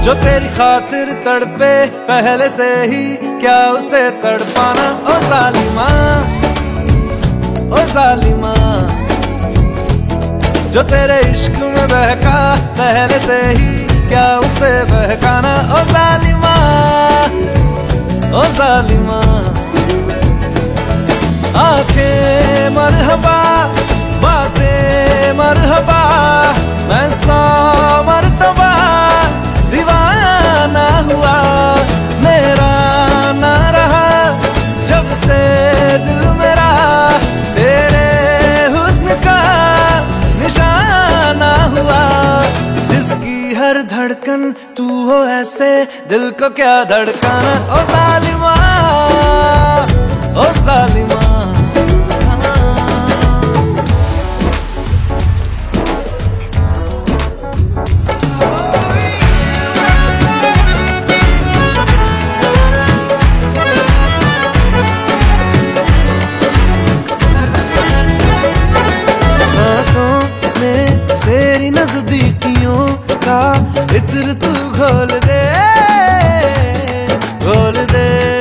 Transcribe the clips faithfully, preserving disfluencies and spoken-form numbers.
जो तेरी खातिर तड़पे पहले से ही, क्या उसे तड़पाना। ओ जालिमा, ओ जालिमा, जो तेरे इश्क में बहका पहले से ही, क्या उसे बहकाना। ओ जालिमा, ओ जालिमा, आंखें मरहबा, बातें मरहबा, मैं सौ मरतबा दीवाना हुआ, मेरा ना रहा जब से दिल मेरा तेरे हुस्न का निशाना हुआ। जिसकी हर धड़कन तू हो ऐसे, दिल को क्या धड़काना। ओ जालिमा, ओ जालिमा, तेरी नजदीकियों का इत्र तू घोल दे, घोल दे।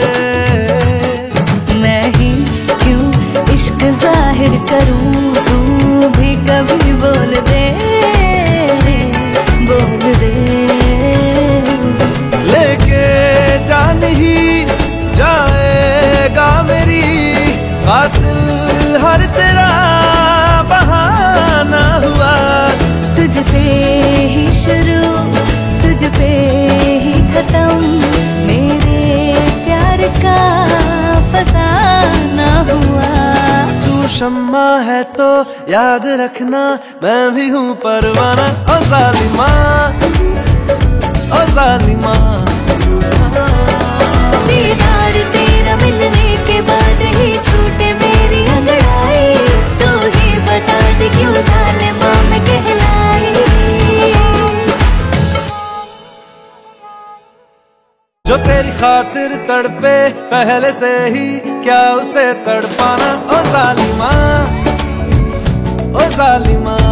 मैं ही क्यों इश्क जाहिर करूं, तू भी कभी बोल दे, बोल दे। लेके जान ही जाएगा मेरी, कातिल हर तेरा बहाना हुआ। तुझसे ही शुरू, तुझ पे ही खत्म, मेरे प्यार का फसाना हुआ। तू शम्मा है तो याद रखना, मैं भी हूँ परवाना। ओ जालिमा, ओ जालिमा, दीदार तेरा मिलने के बाद ही छूटे मेरी अंगड़ाई, तू ही बता दे क्यों जालिमा मैं कहलाई। जो तेरी खातिर तड़पे पहले से ही, क्या उसे तड़पाना। ओ जालिमा, ओ जालिमा,